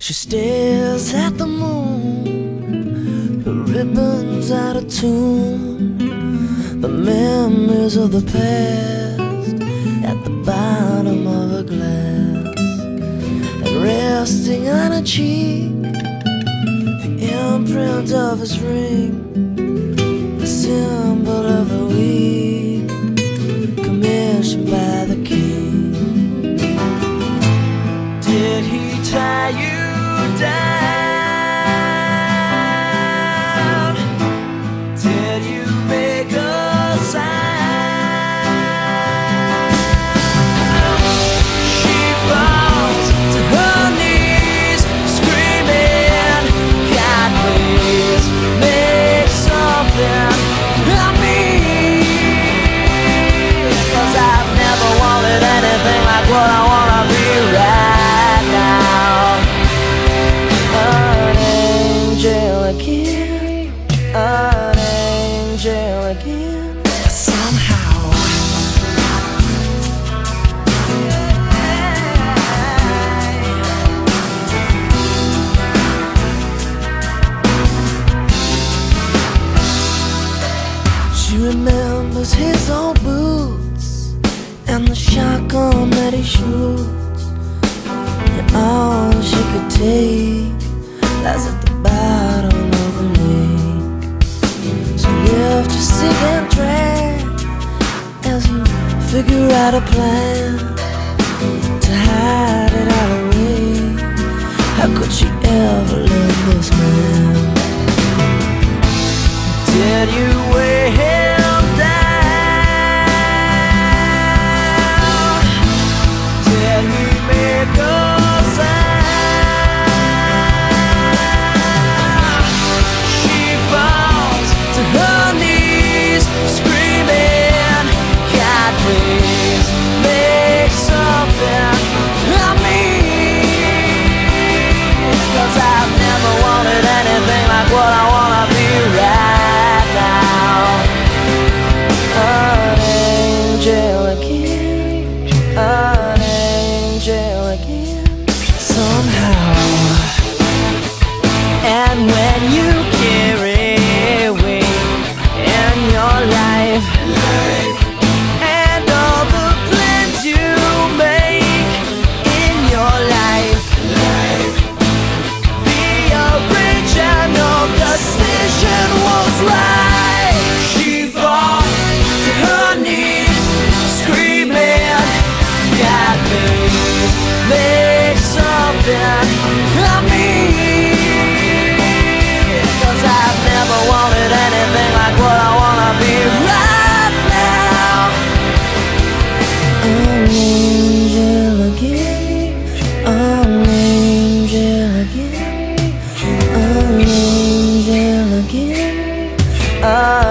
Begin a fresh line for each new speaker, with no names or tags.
She stares at the moon, her ribbons out of tune, the memories of the past at the bottom of a glass, and resting on her cheek, the imprint of his ring, the symbol of the week, commissioned by the king. Did he tie you down? Did you make a sound? She falls to her knees, screaming, God please make something of me, 'cause I've never wanted anything like what I wanna be right now. An angel again, an angel again, somehow. She remembers his old boots and the shotgun that he shoots, and all she could take lies at the bottom of the lake. So lift your stick and drag as you figure out a plan to hide it all away. How could she ever love this man? Did you weigh him down? Did he make a sound? She falls to her knees, screaming, God please make something of me, 'cause I've never wanted anything like what I wanna be right now. An angel again, an angel again, somehow. And when you carry away in your life, and all the plans you make in your life, the original decision was right. She falls to her knees, screaming, God please make something of me, 'cause I've never wanted anything like what I wanna be right now. An angel again, an angel again, an angel again.